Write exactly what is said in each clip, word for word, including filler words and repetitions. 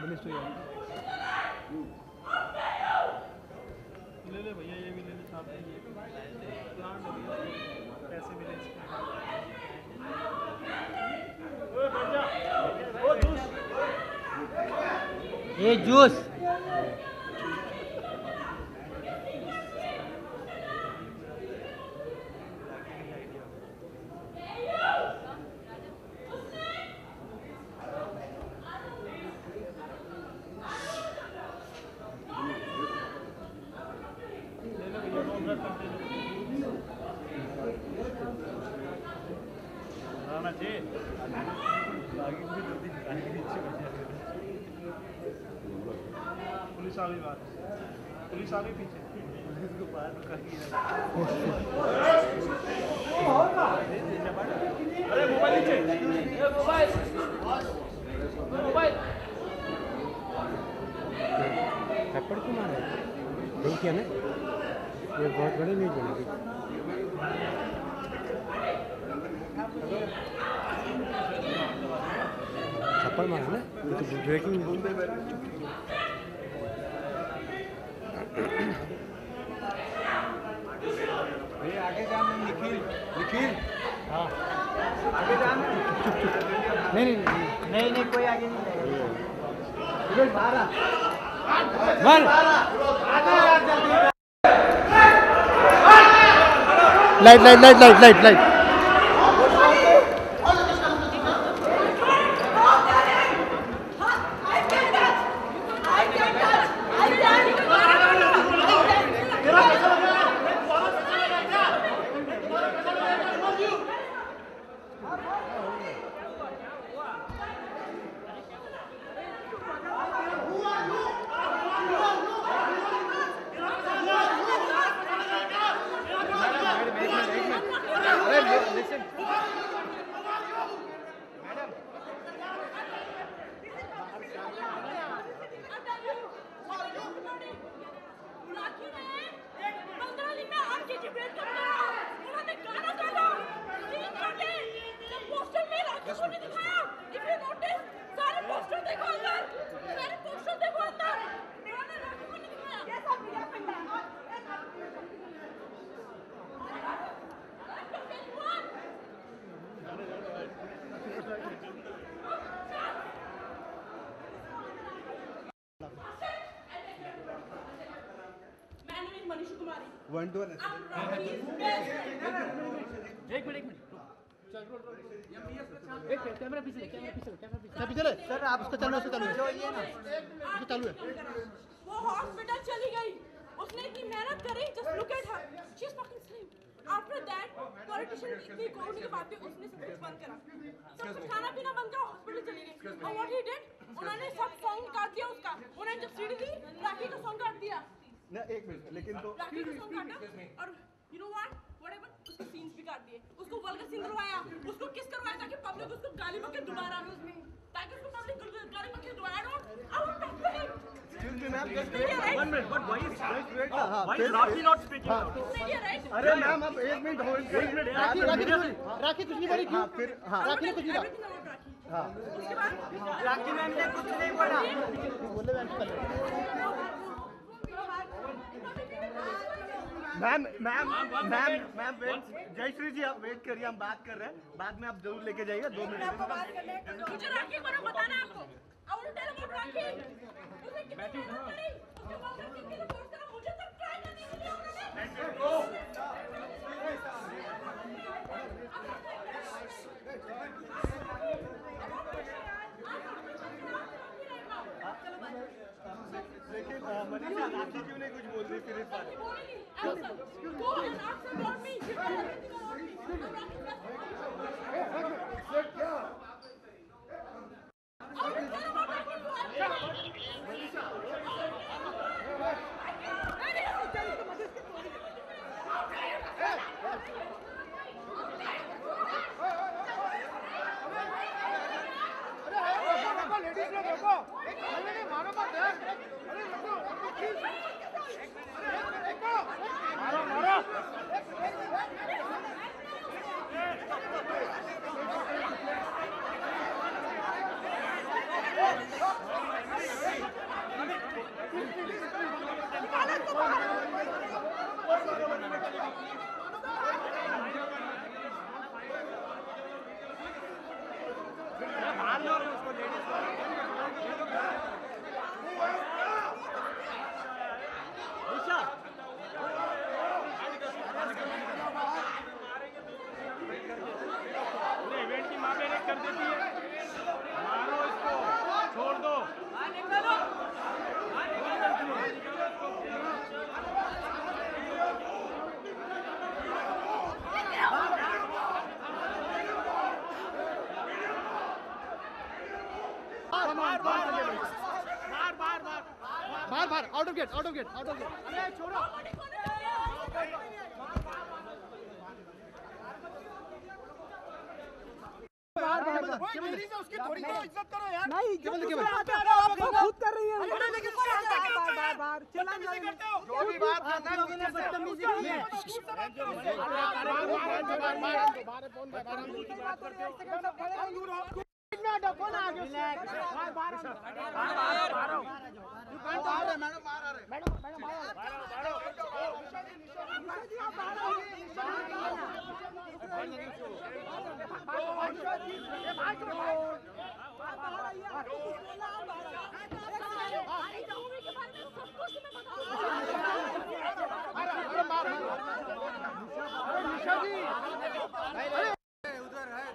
ले ले भैया, ये भी ले ले साथ में, ये प्लांट हो गया, पैसे मिले इसके। ओए बैठ जा, ओ जूस, ये जूस पुलिस आ गई बात, पुलिस आ गई पीछे, पुलिस को बाहर कहीं अरे मोबाइल नीचे, मोबाइल मोबाइल थप्पड़ क्यों मारा? नहीं किया ना, ये बहुत बड़ी न्यूज बनेगी। थप्पड़ मारा ना, ये तो ब्रेकिंग न्यूज। आगे जाना निखिल, निखिल हाँ आगे जाना। नहीं नहीं नहीं नहीं नहीं कोई आगे नहीं जाएगा। मार light light light light light light one two one एक मिनट एक मिनट चल रोल रोल एक कैमरा पीछे कैमरा पीछे कैमरा पीछे पीछे सर, आप उसको चालू उसको चालू उसको चालू है। वो हॉस्पिटल चली गई, उसने इतनी मेहनत करी, just look at her, she is fucking slim. After that politician इतनी कोर्ट के बाद उसने सब कुछ बंद करा, सब कुछ खाना पीना बंद करा, हॉस्पिटल चली गई। और व्हाट ही डिड, उन्होंने सब सॉन्ग काट दिया उसका, उन्होंने जब सीडी दी राखी का सॉन्ग काट दिया ना। एक मिनट लेकिन तो राखी का सॉन्ग काटा, और यू नो व्हाट व्हाटएवर उसके सीन्स भी काट दिए, उसको वल्गर सीन करवाया, उसको किस करवाया ताकि पब्लिक उसको गाली बके दोबारा, ताकि उसको पब्लिक गाली बके दोबारा। I don't talk to him. Excuse me ma'am, just one minute but why is why फिर is Rakhi not speaking out? अरे मैम आप एक मिनट होल्ड एक मिनट राखी राखी कुछ राखी कुछ नहीं बोली क्यों? फिर हाँ राखी ने कुछ नहीं कहा। हाँ उसके बाद राखी मैम ने कुछ नहीं बोला। बोले मैम कर ma'am ma'am ma'am ma'am wait, Jayshree ji आप वेट करिए, हम बात कर रहे हैं, बाद में आप जरूर लेके जाइए दो मिनट। मुझे राखी को बताना आपको, I will tell about Rakhi. उसने कितनी मेहनत करी, उसके बाद राखी के लिए फोर्स करा, मुझे तक ट्राई करने के लिए लेकिन मनीषा राखी क्यों नहीं कुछ बोल रही फिर इस बात? Go and ask about me. You know everything about me. I will tell about Rakhੀ to everyone. लेडीज लोग देखो, नहीं नहीं मारो मत, अरे रुको, रुको प्लीज। इवेंट की माँ मेरे कर देती है, मारो इसको, छोड़ दो। बार बार बार बार बार out of gate, out of gate, out of gate. अरे छोड़ो। उसकी थोड़ी तो इज्जत करो यार। नहीं, आप खुद कर रही हैं। बार बार चिल्ला नहीं करते हो। जो भी बात करना है लोगों ने बदतमीजी की है। बात करते हो। कौन आ गया? बार बार बार बार मैडम बाहर आ रहे, मैडम मैडम बाहर उधर है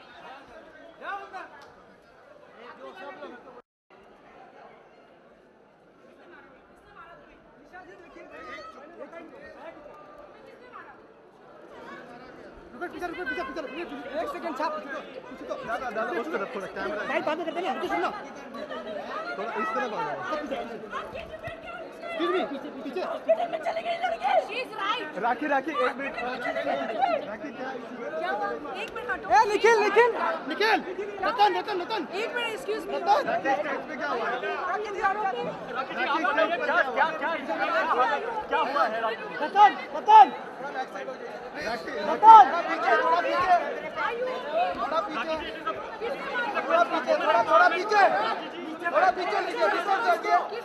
एक सेकंड छाप दादा दादा उस तरफ थोड़ा कैमरा लाइट बंद कर देना सुन लो थोड़ा इस तरफ आ जाओ पीछे पीछे चले गए लड़के she is right Rakhi Rakhi एक मिनट राखी क्या क्या हुआ एक मिनट हटो ए निखिल निखिल निखिल रतन रतन रतन एक minute excuse me Ratan stage पे क्या हुआ राखी जी राखी क्या क्या क्या क्या हुआ है रतन रतन राखी रतन पीछे थोड़ा पीछे थोड़ा पीछे थोड़ा पीछे थोड़ा थोड़ा पीछे थोड़ा पीछे लीजिए डिस्टेंस रखिए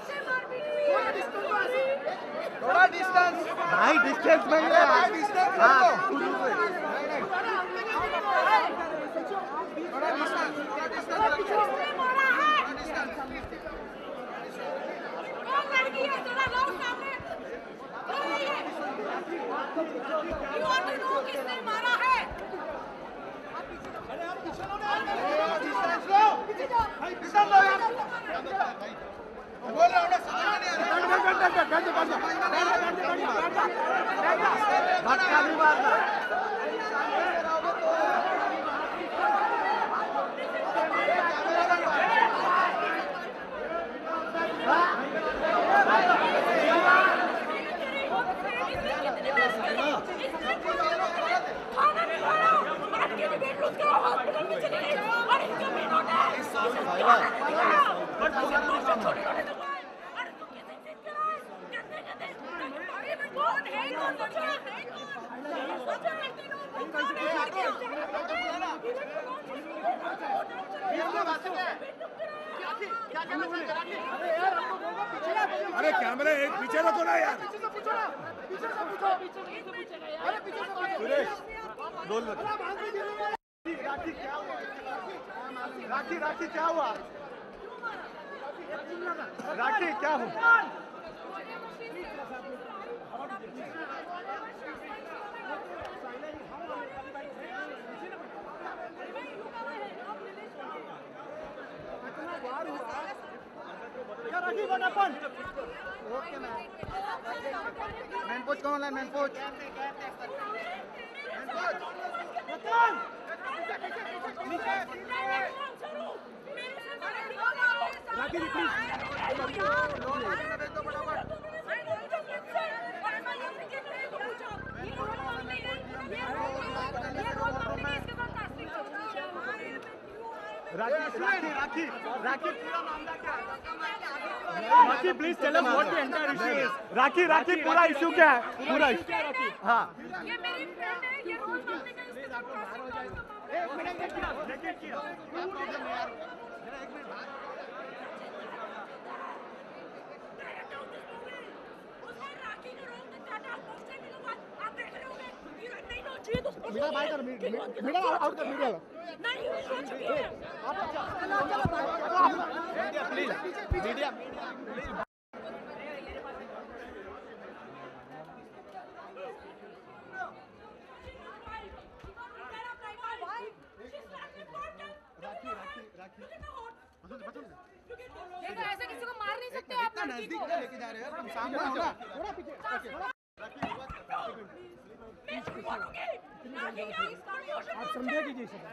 थोड़ा डिस्टेंस भाई डिस्टेंस में भाई डिस्टेंस हां थोड़ा डिस्टेंस डिस्टेंस मारा है कौन लड़की है जरा लो सामने यू वांट टू नो किसने मारा है अरे आप पीछे लो ना डिस्टेंस लो भाई पीछे लो यार बोल रहा हूं ना समझ में नहीं आ रहा बैठ बैठ बैठ बैठ बैठ धक्का नहीं मारना खाना नहीं खाना आज के डिबेट लूज करो हॉस्पिटल में चले गए और इनका भी नोट है बट छोटे छोटे दुकान अरे तू कैसे चीज करा है गंदे गंदे अरे मैं कौन है कौन लड़का है कौन अच्छा लड़की को कौन है क्या कहना चाहते हैं अरे यार हमको बोलो पीछे अरे कैमरा एक पीछे रखो ना यार पीछे से पूछो ना पीछे से पूछो पीछे से पूछेगा यार अरे पीछे से पूछो सुरेश बोल राखी क्या हुआ राखी राखी क्या हुआ राखी क्या हुआ क्या राखी वन अपन ओके मैम मैन पोच कौन है मैन पोच मैन पोच रतन राखी जी प्लीज राखी राखी राखी राखी पूरा मामला क्या है Rakhi please tell us what the entire issue is Rakhi Rakhi पूरा इशू क्या है पूरा इशू क्या राखी हां ये मेरी फ्रेंड है ये रोज मामले का इसके साथ हो जाए एक मिनट किया लेकिन किया क्या प्रॉब्लम है यार जरा एक मिनट बात उसने राखी को रोक दिया था पोस्टर मिलूंगा आप देख रहे होंगे ये नहीं नो चाहिए तो मीडिया बाय कर मीडिया आउट कर मीडिया नहीं हो चुकी है प्लीज मीडिया देखो ऐसे किसी को मार नहीं सकते आप लड़की को। लेके जा रहे हो तुम सामने आओ ना थोड़ा पीछे आप समझे कीजिए सर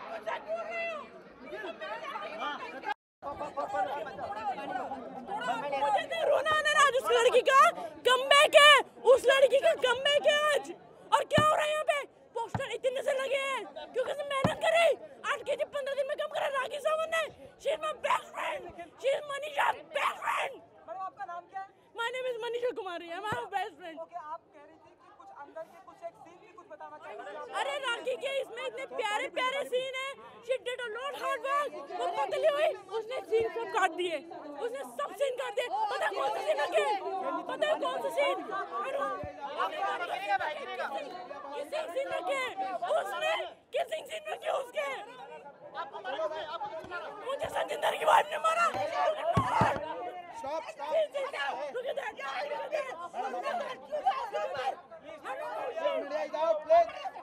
मुझे तो रोना आना रहा आज उस लड़की का कमबैक है उस लड़की का कमबैक है आज और क्या हो रहा है यहाँ पे पोस्टर इतने से लगे हैं क्योंकि उसने मेहनत करी आठ के जी पंद्रह दिन में कम करा राखी सावंत ने she is my best friend she is Manisha best friend madam आपका नाम क्या है? My name is Manisha Kumari I am my best friend okay आप कह रही थी कि कुछ अंदर के कुछ एक सीन भी कुछ बताना चाहेंगे आप? अरे राखी के इसमें इतने प्यारे प्यारे सीन है she did a lot hard work वो पतली हुई उसने सीन सब काट दिए उसने सब सीन काट दिए पता है कौन सा सीन रखे पता है कौन सा सीन किसिंग सीन रखे उसने किसिंग सीन रखे उसके मुझे संजिंदर की वाइफ ने मारा stop stop look at that look at that media is out please